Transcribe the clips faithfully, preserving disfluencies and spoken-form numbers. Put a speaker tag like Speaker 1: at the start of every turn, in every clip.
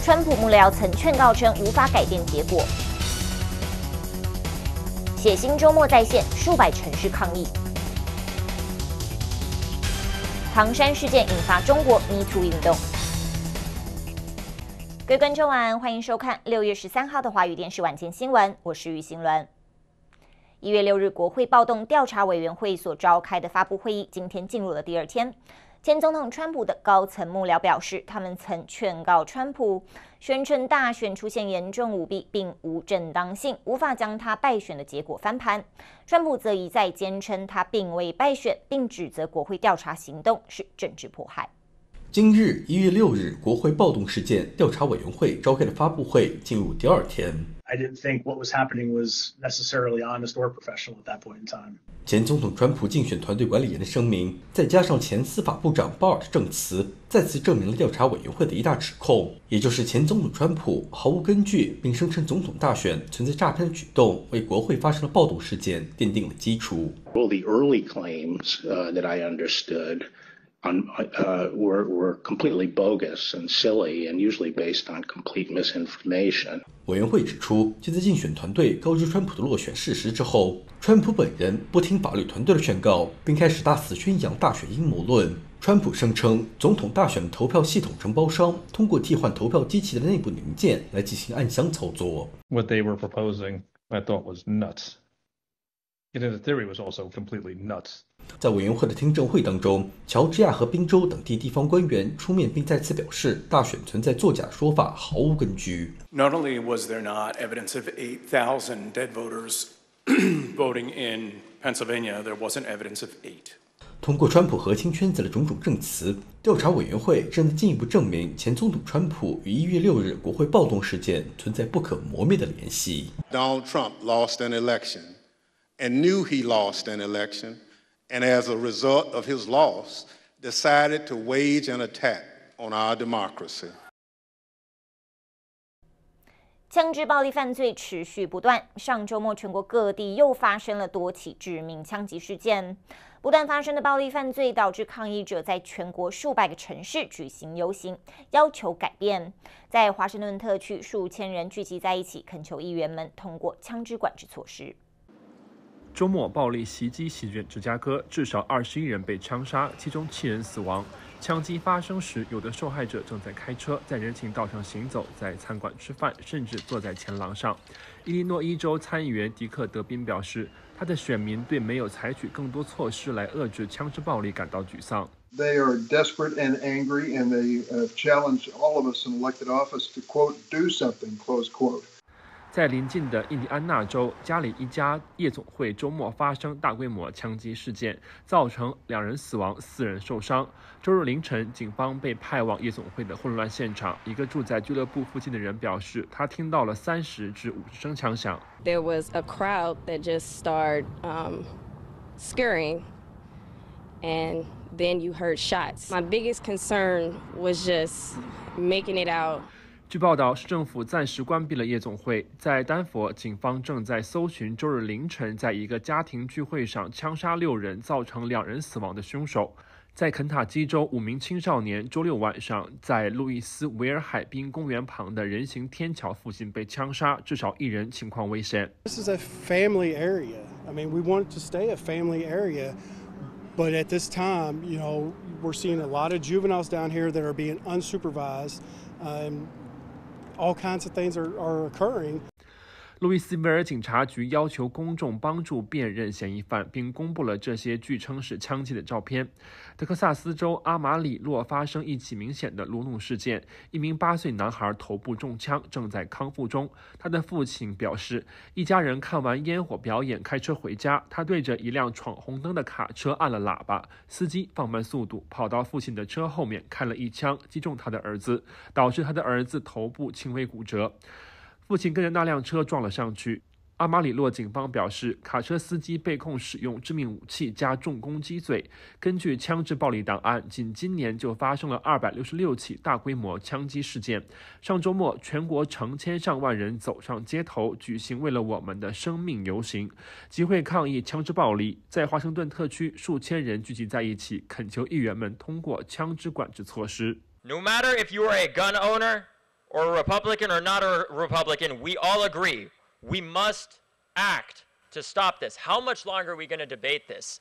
Speaker 1: 川普幕僚曾劝告称无法改变结果。血腥周末再现，数百城市抗议。唐山事件引发中国 Me Too 运动。各位观众晚安，欢迎收看六月十三号的华语电视晚间新闻，我是于新伦。一月六日，国会暴动调查委员会所召开的发布会议，今天进入了第二天。前总统川普的高层幕僚表示，他们曾劝告川普，宣称大选出现严重舞弊并无正当性，无法将他败选的结果翻盘。川普则一再坚称他并未败选，并指责国会调查行动是政治迫害。
Speaker 2: 今日一月六日，国会暴动事件调查委员会召开的发布会进入第二天。
Speaker 3: I didn't think what was happening was necessarily honest or professional at that point in time.
Speaker 2: 前总统川普竞选团队管理员的声明，再加上前司法部长鲍尔的证词，再次证明了调查委员会的一大指控，也就是前总统川普毫无根据，并声称总统大选存在诈骗的举动，为国会发生了暴动事件奠定了基础。
Speaker 4: Well, the early claims uh, that I understood On, uh, were, were completely bogus and silly and usually based on complete misinformation.
Speaker 2: 委员会指出，就在竞选团队告知川普的落选事实之后，川普本人不听法律团队的劝告，并开始大肆宣扬大选阴谋论。川普声称，总统大选的投票系统承包商通过替换投票机器的内部零件来进行暗箱操作。
Speaker 5: What they were proposing, I thought was nuts. You know, the theory was also completely nuts.
Speaker 2: 在委员会的听证会当中，乔治亚和宾州等地地方官员出面并再次表示，大选存在作假的说法毫无根据。
Speaker 6: Not only was there not evidence of eight thousand dead voters voting in Pennsylvania, there wasn't evidence of eight.
Speaker 2: 通过川普核心圈子的种种证词，调查委员会正在进一步证明前总统川普与一月六日国会暴动事件存在不可磨灭的联系。
Speaker 7: Donald Trump lost an election and knew he lost an election.And as a result of his loss, decided to wage an attack on our democracy.
Speaker 1: 枪支暴力犯罪持续不断，上周末全国各地又发生了多起致命枪击事件。不断发生的暴力犯罪导致抗议者在全国数百个城市举行游行，要求改变。在华盛顿特区，数千人聚集在一起，恳求议员们通过枪支管制措施。
Speaker 5: 周末暴力袭击席卷芝加哥，至少二十一人被枪杀，其中七人死亡。枪击发生时，有的受害者正在开车，在人行道上行走，在餐馆吃饭，甚至坐在前廊上。伊利诺伊州参议员迪克·德宾表示，他的选民对没有采取更多措施来遏制枪支暴力感到沮丧。
Speaker 8: They are desperate and angry, and they uh, challenge all of us in elected office to, quote, do something, close quote.
Speaker 5: 在邻近的印第安纳州，家里一家夜总会周末发生大规模枪击事件，造成两人死亡、四人受伤。周日凌晨，警方被派往夜总会的混乱现场。一个住在俱乐部附近的人表示，他听到了三十至五十声枪响。
Speaker 9: There was a crowd that just started um, scurrying, and then you heard shots. My biggest concern was just making it out.
Speaker 5: 据报道，市政府暂时关闭了夜总会。在丹佛，警方正在搜寻周日凌晨在一个家庭聚会上枪杀六人，造成两人死亡的凶手。在肯塔基州，五名青少年周六晚上在路易斯维尔海滨公园旁的人行天桥附近被枪杀，至少一人情况危险。
Speaker 10: This is a family area. I mean, we want it to stay a family area, but at this time, you know, we're seeing a lot of juveniles down here that are being unsupervised. Um,All kinds of things are, are occurring.
Speaker 5: 路易斯维尔警察局要求公众帮助辨认嫌疑犯，并公布了这些据称是枪击的照片。德克萨斯州阿马里洛发生一起明显的路怒事件，一名八岁男孩头部中枪，正在康复中。他的父亲表示，一家人看完烟火表演开车回家，他对着一辆闯红灯的卡车按了喇叭，司机放慢速度，跑到父亲的车后面开了一枪，击中他的儿子，导致他的儿子头部轻微骨折。父亲跟着那辆车撞了上去。阿马里洛警方表示，卡车司机被控使用致命武器加重攻击罪。根据枪支暴力档案，仅今年就发生了二百六十六起大规模枪击事件。上周末，全国成千上万人走上街头，举行为了我们的生命游行，集会抗议枪支暴力。在华盛顿特区，数千人聚集在一起，恳求议员们通过枪支管制措施。
Speaker 11: No matter if you are a gun owner or a Republican or not a Republican, we all agree we must act to stop this. How much longer are we going to debate this?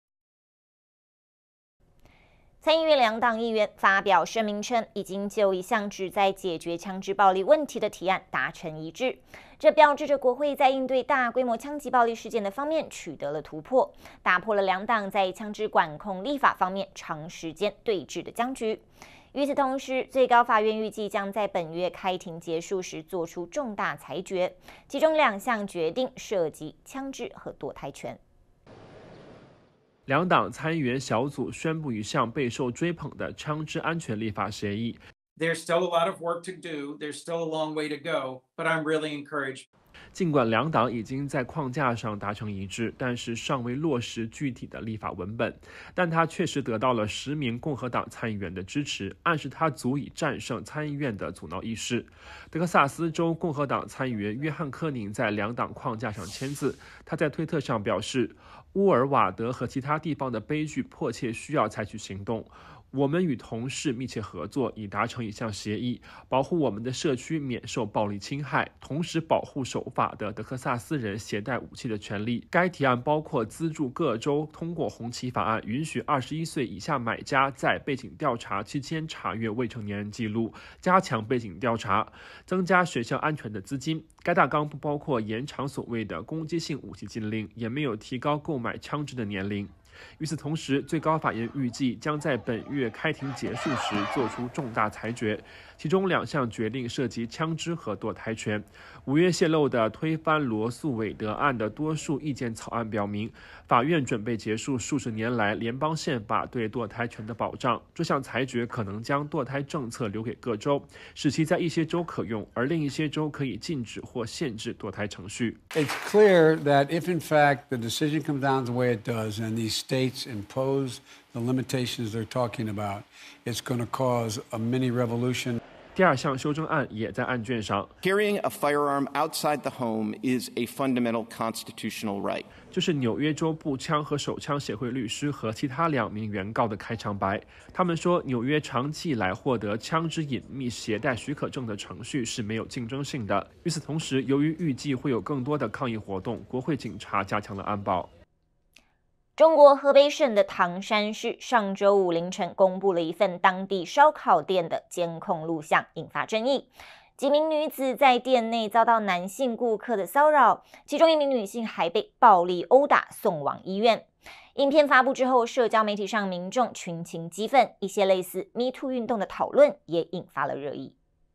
Speaker 1: 参议院两党议员发表声明称，已经就一项旨在解决枪支暴力问题的提案达成一致。这标志着国会在应对大规模枪击暴力事件的方面取得了突破，打破了两党在枪支管控立法方面长时间对峙的僵局。与此同时，最高法院预计将在本月开庭结束时做出重大裁决，其中两项决定涉及枪支和堕胎权。
Speaker 5: 两党参议员小组宣布一项备受追捧的枪支安全立法协议。
Speaker 12: There's still a lot of work to do. There's still a long way to go, but I'm really encouraged.
Speaker 5: 尽管两党已经在框架上达成一致，但是尚未落实具体的立法文本。但他确实得到了十名共和党参议员的支持，暗示他足以战胜参议院的阻挠议事。德克萨斯州共和党参议员约翰·科宁在两党框架上签字。他在推特上表示，乌尔瓦德和其他地方的悲剧迫切需要采取行动。我们与同事密切合作，以达成一项协议，保护我们的社区免受暴力侵害，同时保护守法的德克萨斯人携带武器的权利。该提案包括资助各州通过红旗法案，允许二十一岁以下买家在背景调查期间查阅未成年人记录，加强背景调查，增加学校安全的资金。该大纲不包括延长所谓的攻击性武器禁令，也没有提高购买枪支的年龄。与此同时，最高法院预计将在本月开庭结束时做出重大裁决，其中两项决定涉及枪支和堕胎权。五月泄露的推翻罗素韦德案的多数意见草案表明，法院准备结束数十年来联邦宪法对堕胎权的保障。这项裁决可能将堕胎政策留给各州，使其在一些州可用，而另一些州可以禁止或限制堕胎程序。
Speaker 13: It's clear that if in fact the decision comes down the way it does and these states impose the limitations they're talking about, it's going to cause a mini revolution.
Speaker 5: 第二项修正案也在案卷上。
Speaker 14: Carrying a firearm outside the home is a fundamental constitutional right.
Speaker 5: 这是纽约州步枪和手枪协会律师和其他两名原告的开场白。他们说，纽约长期以来获得枪支隐秘携带许可证的程序是没有竞争性的。与此同时，由于预计会有更多的抗议活动，国会警察加强了安保。
Speaker 1: 中国河北省的唐山市上周五凌晨公布了一份当地烧烤店的监控录像，引发争议。几名女子在店内遭到男性顾客的骚扰，其中一名女性还被暴力殴打，送往医院。影片发布之后，社交媒体上民众群情激愤，一些类似 Me Too 运动的讨论也引发了热议。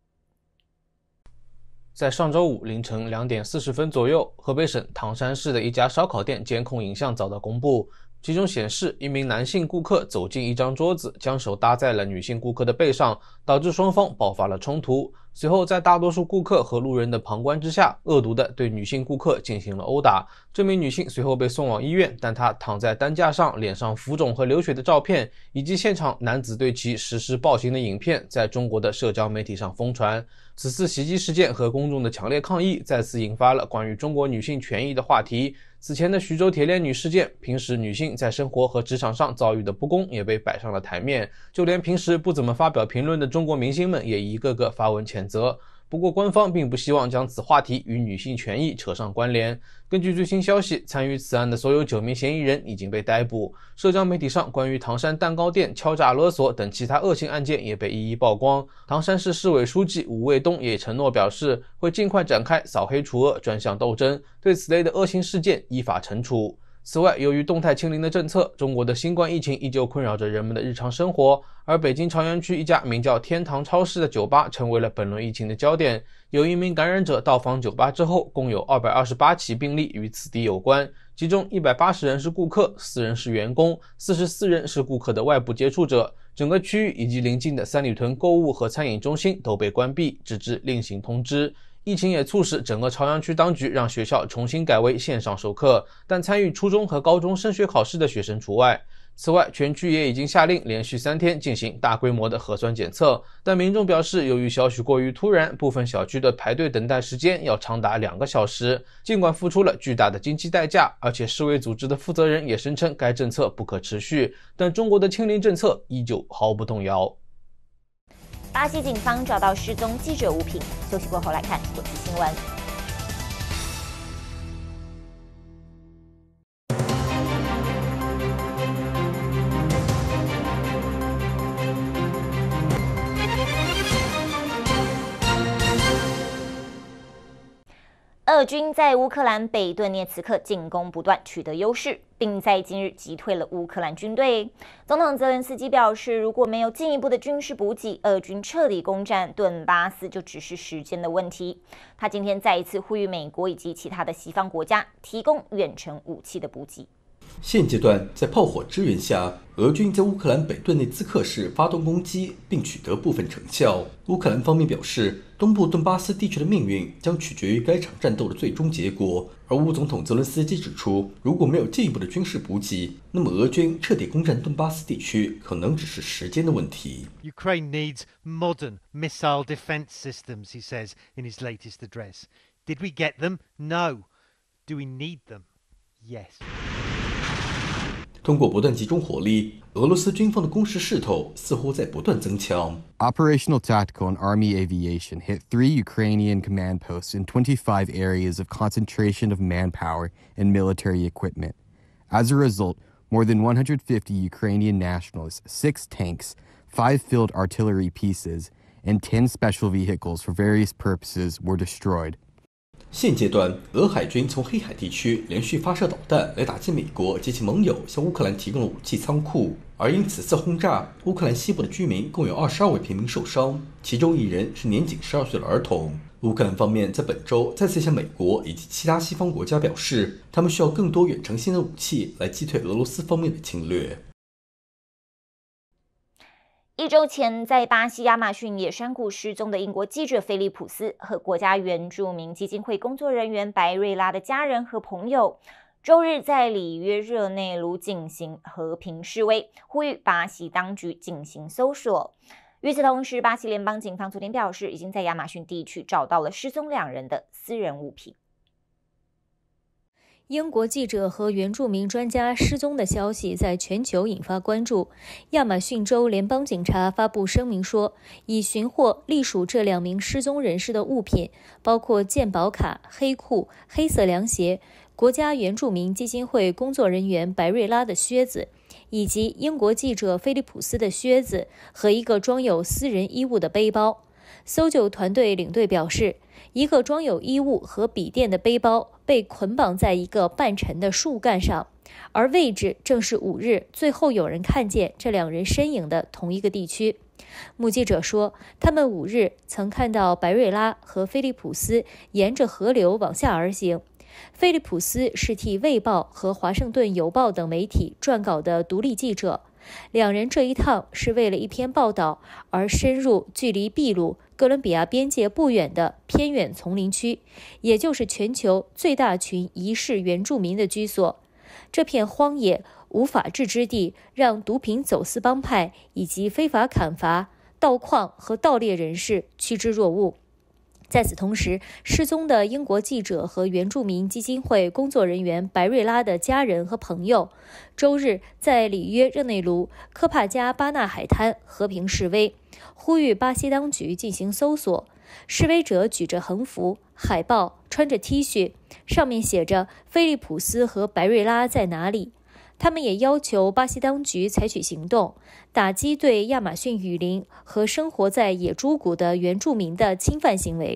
Speaker 15: 在上周五凌晨两点四十分左右，河北省唐山市的一家烧烤店监控影像遭到公布，其中显示一名男性顾客走进一张桌子，将手搭在了女性顾客的背上，导致双方爆发了冲突。随后在大多数顾客和路人的旁观之下，恶毒地对女性顾客进行了殴打。这名女性随后被送往医院，但她躺在担架上，脸上浮肿和流血的照片，以及现场男子对其实施暴行的影片，在中国的社交媒体上疯传。此次袭击事件和公众的强烈抗议，再次引发了关于中国女性权益的话题。此前的徐州铁链女事件，平时女性在生活和职场上遭遇的不公也被摆上了台面，就连平时不怎么发表评论的中国明星们也一个个发文谴责。不过官方并不希望将此话题与女性权益扯上关联。根据最新消息，参与此案的所有九名嫌疑人已经被逮捕。社交媒体上关于唐山蛋糕店敲诈勒索等其他恶性案件也被一一曝光。唐山市市委书记吴卫东也承诺表示，会尽快展开扫黑除恶专项斗争，对此类的恶性事件依法惩处。此外，由于动态清零的政策，中国的新冠疫情依旧困扰着人们的日常生活，而北京朝阳区一家名叫天堂超市的酒吧成为了本轮疫情的焦点。有一名感染者到访酒吧之后，共有二百二十八起病例与此地有关，其中一百八十人是顾客，四人是员工，四十四人是顾客的外部接触者。整个区域以及邻近的三里屯购物和餐饮中心都被关闭，直至另行通知。疫情也促使整个朝阳区当局让学校重新改为线上授课，但参与初中和高中升学考试的学生除外。此外，全区也已经下令连续三天进行大规模的核酸检测，但民众表示，由于消息过于突然，部分小区的排队等待时间要长达两个小时。尽管付出了巨大的经济代价，而且世卫组织的负责人也声称该政策不可持续，但中国的清零政策依旧毫不动摇。
Speaker 1: 巴西警方找到失踪记者物品。休息过后来看国际新闻。俄军在乌克兰北顿涅茨克进攻不断，取得优势，并在今日击退了乌克兰军队。总统泽连斯基表示，如果没有进一步的军事补给，俄军彻底攻占顿巴斯就只是时间的问题。他今天再一次呼吁美国以及其他的西方国家提供远程武器的补给。
Speaker 2: 现阶段，在炮火支援下，俄军在乌克兰北顿涅茨克市发动攻击，并取得部分成效。乌克兰方面表示，东部顿巴斯地区的命运将取决于该场战斗的最终结果。而乌总统泽伦斯基指出，如果没有进一步的军事补给，那么俄军彻底攻占顿巴斯地区可能只是时间的问题。
Speaker 16: Ukraine needs modern missile defense systems, he says in his latest address. Did we get them? No. Do we need them? Yes.
Speaker 2: 通过不断集中火力，俄罗斯军方的攻势势头似乎在不断增强。
Speaker 17: Operational Tactical and Army Aviation hit three Ukrainian command posts in twenty-five areas of concentration of manpower and military equipment. As a result, more than one hundred fifty Ukrainian nationals, six tanks, five field artillery pieces, and ten special vehicles for various purposes were destroyed.
Speaker 2: 现阶段，俄海军从黑海地区连续发射导弹来打击美国及其盟友向乌克兰提供的武器仓库，而因此次轰炸，乌克兰西部的居民共有二十二位平民受伤，其中一人是年仅十二岁的儿童。乌克兰方面在本周再次向美国以及其他西方国家表示，他们需要更多远程性的武器来击退俄罗斯方面的侵略。
Speaker 1: 一周前，在巴西亚马逊野山谷失踪的英国记者菲利普斯和国家原住民基金会工作人员白瑞拉的家人和朋友，周日在里约热内卢进行和平示威，呼吁巴西当局进行搜索。与此同时，巴西联邦警方昨天表示，已经在亚马逊地区找到了失踪两人的私人物品。
Speaker 18: 英国记者和原住民专家失踪的消息在全球引发关注。亚马逊州联邦警察发布声明说，已寻获隶属这两名失踪人士的物品，包括健保卡、黑裤、黑色凉鞋、国家原住民基金会工作人员白瑞拉的靴子，以及英国记者菲利普斯的靴子和一个装有私人衣物的背包。搜救团队领队表示，一个装有衣物和笔电的背包被捆绑在一个半沉的树干上，而位置正是五日最后有人看见这两人身影的同一个地区。目击者说，他们五日曾看到白瑞拉和菲利普斯沿着河流往下而行。菲利普斯是替《卫报》和《华盛顿邮报》等媒体撰稿的独立记者，两人这一趟是为了一篇报道而深入距离秘鲁、哥伦比亚边界不远的偏远丛林区，也就是全球最大群遗世原住民的居所。这片荒野无法治之地，让毒品走私帮派以及非法砍伐、盗矿和盗猎人士趋之若鹜。在此同时，失踪的英国记者和原住民基金会工作人员白瑞拉的家人和朋友，周日在里约热内卢科帕加巴纳海滩和平示威，呼吁巴西当局进行搜索。示威者举着横幅、海报，穿着 T 恤，上面写着“菲利普斯和白瑞拉在哪里”。他们也要求巴西当局采取行动，打击对亚马逊雨林和生活在野猪谷的原住民的侵犯行为。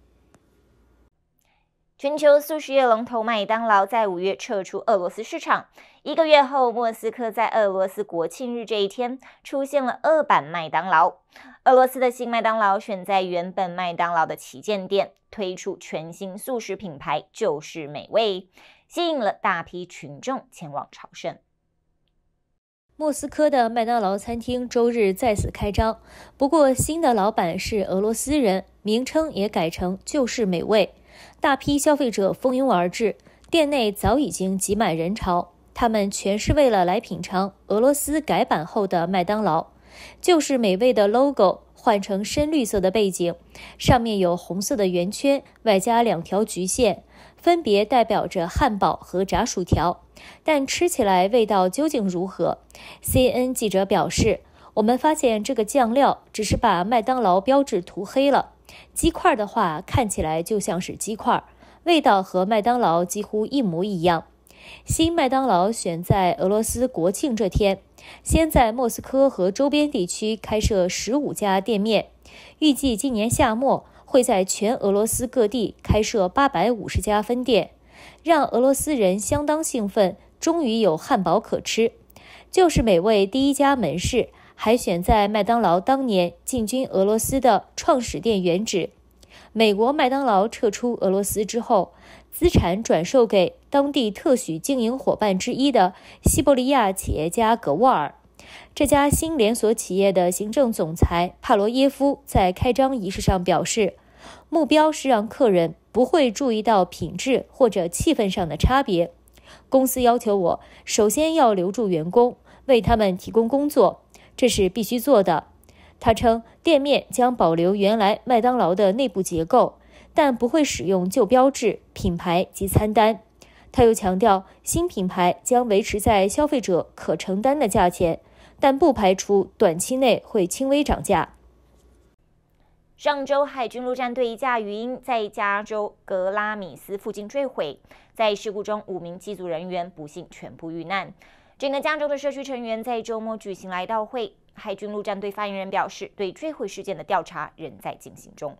Speaker 1: 全球速食业龙头麦当劳在五月撤出俄罗斯市场，一个月后，莫斯科在俄罗斯国庆日这一天出现了俄版麦当劳。俄罗斯的新麦当劳选在原本麦当劳的旗舰店推出全新速食品牌，就是美味，吸引了大批群众前往朝圣。
Speaker 18: 莫斯科的麦当劳餐厅周日再次开张，不过新的老板是俄罗斯人，名称也改成就是美味。大批消费者蜂拥而至，店内早已经挤满人潮，他们全是为了来品尝俄罗斯改版后的麦当劳。就是美味的 logo 换成深绿色的背景，上面有红色的圆圈，外加两条橘线，分别代表着汉堡和炸薯条。但吃起来味道究竟如何？ C N N 记者表示， 我们发现这个酱料只是把麦当劳标志涂黑了，鸡块的话看起来就像是鸡块，味道和麦当劳几乎一模一样。新麦当劳选在俄罗斯国庆这天，先在莫斯科和周边地区开设十五家店面，预计今年夏末会在全俄罗斯各地开设八百五十家分店，让俄罗斯人相当兴奋，终于有汉堡可吃。就是美味第一家门市还选在麦当劳当年进军俄罗斯的创始店原址。美国麦当劳撤出俄罗斯之后，资产转售给当地特许经营伙伴之一的西伯利亚企业家格沃尔。这家新连锁企业的行政总裁帕罗耶夫在开张仪式上表示，目标是让客人不会注意到品质或者气氛上的差别。公司要求我首先要留住员工，为他们提供工作，这是必须做的。他称，店面将保留原来麦当劳的内部结构，但不会使用旧标志、品牌及餐单。他又强调，新品牌将维持在消费者可承担的价钱，但不排除短期内会轻微涨价。
Speaker 1: 上周，海军陆战队一架鱼鹰在加州格拉米斯附近坠毁，在事故中，五名机组人员不幸全部遇难。整个加州的社区成员在周末举行哀悼会。海军陆战队发言人表示，对坠毁事件的调查仍在进行中。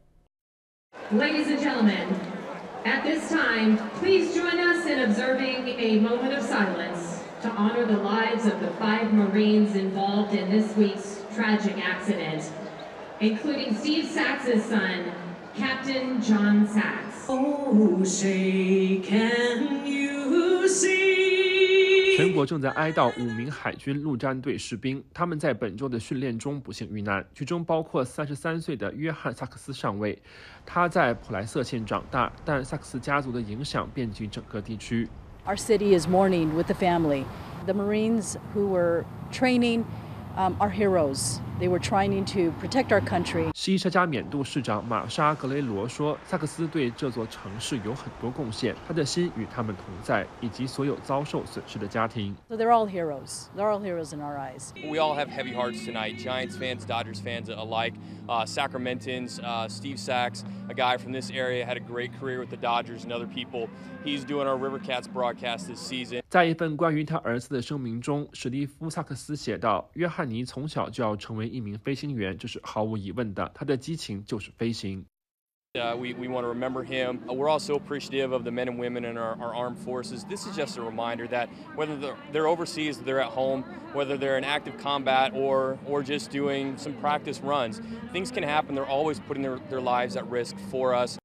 Speaker 19: Ladies and gentlemen, at this time, please join us in observing a moment of silence to honor the lives of the five Marines involved in this week's tragic accident, including Steve Sachs's son, Captain John Sachs. Oh, say can you see?
Speaker 5: 全国正在哀悼五名海军陆战队士兵，他们在本周的训练中不幸遇难，其中包括三十三岁的约翰·萨克斯上尉。他在普莱瑟县长大，但萨克斯家族的影响遍及整个地区。
Speaker 20: Our city is mourning with the family. The Marines who were training um, are heroes. They were trying to protect our country.
Speaker 5: 西沙加缅度市长玛莎·格雷罗说，萨克斯对这座城市有很多贡献，他的心与他们同在，以及所有遭受损失的家庭。
Speaker 20: So they're all heroes. They're all heroes in our eyes.
Speaker 21: We all have heavy hearts tonight. Giants fans, Dodgers fans alike. Uh, Sacramentans, uh, Steve Sachs, a guy from this area, had a great career with the Dodgers and other people. He's doing our Rivercats broadcast this season.
Speaker 5: 在一份关于他儿子的声明中，史蒂夫·萨克斯写道：“约翰尼从小就要成为一名飞行员，这是毫无疑问的。他的激情就是飞行。”
Speaker 21: Uh, we, we want to remember him. Uh, we're also appreciative of the men and women in our, our armed forces. This is just a reminder that whether they're, they're overseas, they're at home, whether they're in active combat or, or just doing some practice runs, things can happen. They're always putting their, their lives at risk for us.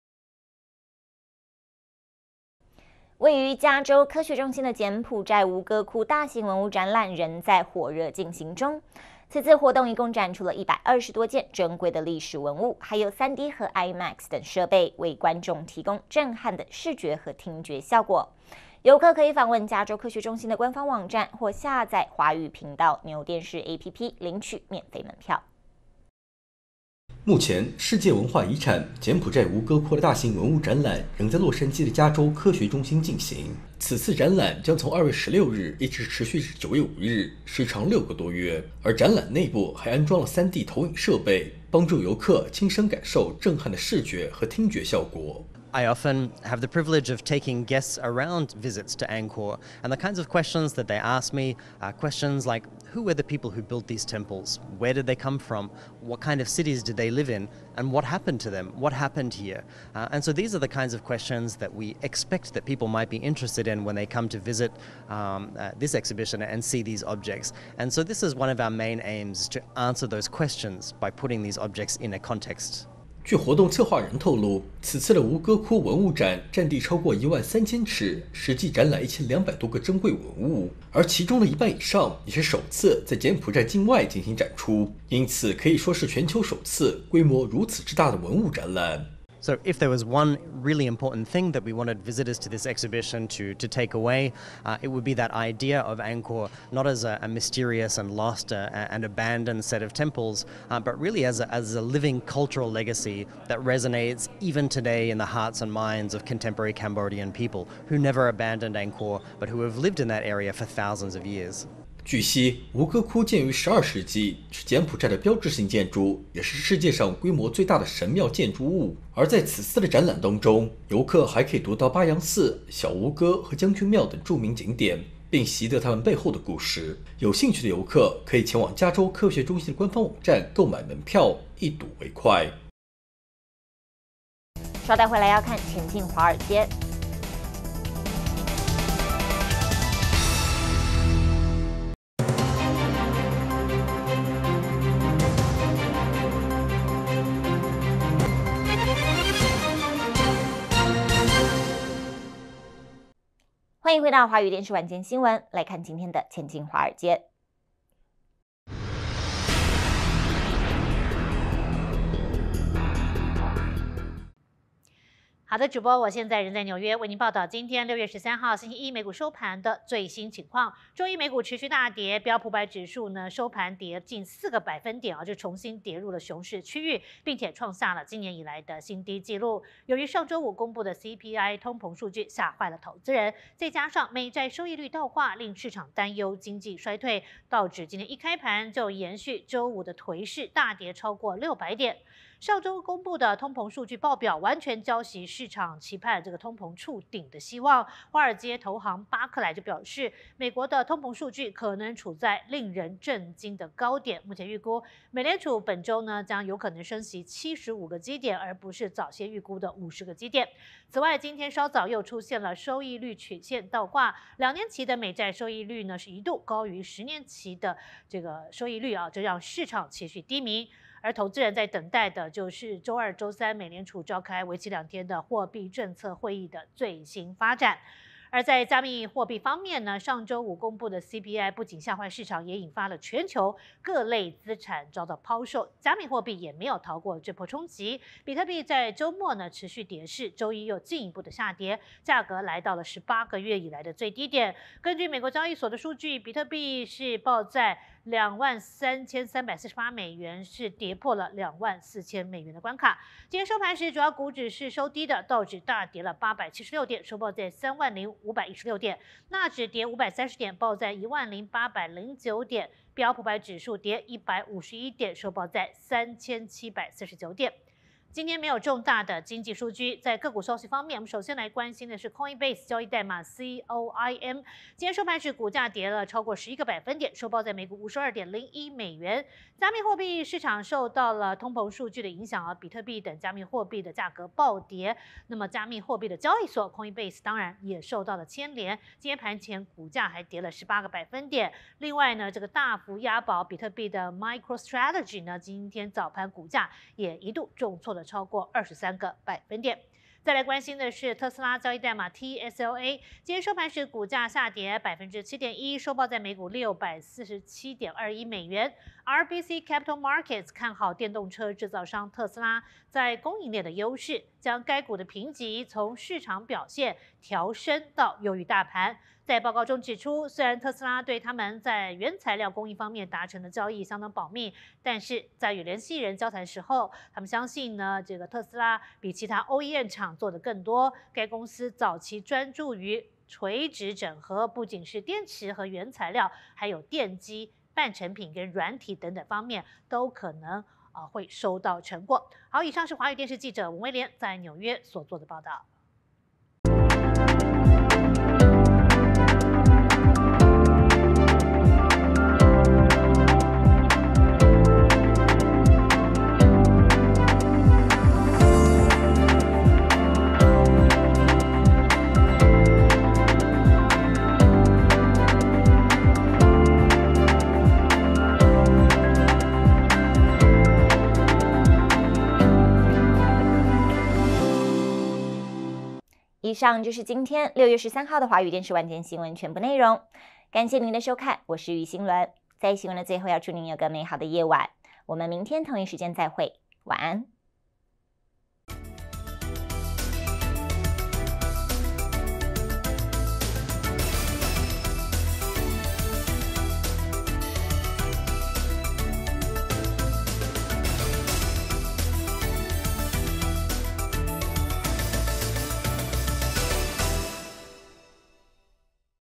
Speaker 1: 位于加州科学中心的柬埔寨吴哥窟大型文物展览仍在火热进行中。此次活动一共展出了一百二十多件珍贵的历史文物，还有 三 D 和 IMAX 等设备，为观众提供震撼的视觉和听觉效果。游客可以访问加州科学中心的官方网站，或下载华语频道牛电视 A P P 领取免费门票。
Speaker 2: 目前，世界文化遗产柬埔寨吴哥窟的大型文物展览仍在洛杉矶的加州科学中心进行。此次展览将从二月十六日一直持续至九月五日，时长六个多月。而展览内部还安装了 三 D 投影设备，帮助游客亲身感受震撼的视觉和听觉效果。
Speaker 22: I often have the privilege of taking guests around visits to Angkor, and the kinds of questions that they ask me are questions like, who were the people who built these temples? Where did they come from? What kind of cities did they live in? And what happened to them? What happened here? Uh, and so these are the kinds of questions that we expect that people might be interested in when they come to visit um, uh, this exhibition and see these objects. And so this is one of our main aims, to answer those questions by putting these objects in a context.
Speaker 2: 据活动策划人透露，此次的吴哥窟文物展占地超过一万三千尺，实际展览一千两百多个珍贵文物，而其中的一半以上也是首次在柬埔寨境外进行展出，因此可以说是全球首次规模如此之大的文物展览。
Speaker 22: So if there was one really important thing that we wanted visitors to this exhibition to, to take away, uh, it would be that idea of Angkor not as a, a mysterious and lost uh, and abandoned set of temples, uh, but really as a, as a living cultural legacy that resonates even today in the hearts and minds of contemporary Cambodian people who never abandoned Angkor, but who have lived in that area for thousands of years.
Speaker 2: 据悉，吴哥窟建于十二世纪，是柬埔寨的标志性建筑，也是世界上规模最大的神庙建筑物。而在此次的展览当中，游客还可以读到巴扬寺、小吴哥和将军庙等著名景点，并习得他们背后的故事。有兴趣的游客可以前往加州科学中心的官方网站购买门票，一睹为快。
Speaker 1: 稍待回来要看前进华尔街。欢迎回到华语电视晚间新闻，来看今天的前进华尔街。
Speaker 3: 好的，主播，我现在人在纽约，为您报道今天六月十三号星期一美股收盘的最新情况。周一美股持续大跌，标普百指数呢收盘跌近四个百分点啊，就重新跌入了熊市区域，并且创下了今年以来的新低纪录。由于上周五公布的 C P I 通膨数据吓坏了投资人，再加上美债收益率倒挂，令市场担忧经济衰退，道指今天一开盘就延续周五的颓势，大跌超过六百点。上周公布的通膨数据报表完全浇熄市场期盼这个通膨触顶的希望。华尔街投行巴克莱就表示，美国的通膨数据可能处在令人震惊的高点。目前预估，美联储本周呢将有可能升息七十五个基点，而不是早些预估的五十个基点。此外，今天稍早又出现了收益率曲线倒挂，两年期的美债收益率呢是一度高于十年期的这个收益率啊，这让市场情绪低迷。而投资人在等待的就是周二、周三美联储召开为期两天的货币政策会议的最新发展。而在加密货币方面呢，上周五公布的 C P I 不仅吓坏市场，也引发了全球各类资产遭到抛售，加密货币也没有逃过这波冲击。比特币在周末呢持续跌势，周一又进一步的下跌，价格来到了十八个月以来的最低点。根据美国交易所的数据，比特币是报在两万三千三百四十八美元，是跌破了两万四千美元的关卡。今天收盘时，主要股指是收低的，道指大跌了八百七十六点，收报在三万零五百一十六点；纳指跌五百三十点，报在一万零八百零九点；标普百指数跌一百五十一点，收报在三千七百四十九点。今天没有重大的经济数据，在个股消息方面，我们首先来关心的是 Coinbase 交易代码 C O I M， 今天收盘时股价跌了超过十一个百分点，收报在每股五十二点零一美元。加密货币市场受到了通膨数据的影响，而比特币等加密货币的价格暴跌。那么加密货币的交易所 Coinbase 当然也受到了牵连，今天盘前股价还跌了十八个百分点。另外呢，这个大幅押宝比特币的 MicroStrategy 呢，今天早盘股价也一度重挫了超过二十三个百分点。再来关心的是特斯拉交易代码 T S L A， 今天收盘时股价下跌百分之七点一，收报在每股六百四十七点二一美元。R B C Capital Markets 看好电动车制造商特斯拉在供应链的优势，将该股的评级从市场表现调升到优于大盘。在报告中指出，虽然特斯拉对他们在原材料供应方面达成的交易相当保密，但是在与联系人交谈时候，他们相信呢，这个特斯拉比其他 O E M 厂做的更多。该公司早期专注于垂直整合，不仅是电池和原材料，还有电机、半成品跟软体等等方面都可能呃会收到成果。好，以上是华语电视记者文威廉在纽约所做的报道。
Speaker 1: 以上就是今天六月十三号的华语电视晚间新闻全部内容，感谢您的收看，我是于新伦。在新闻的最后，要祝您有个美好的夜晚，我们明天同一时间再会，晚安。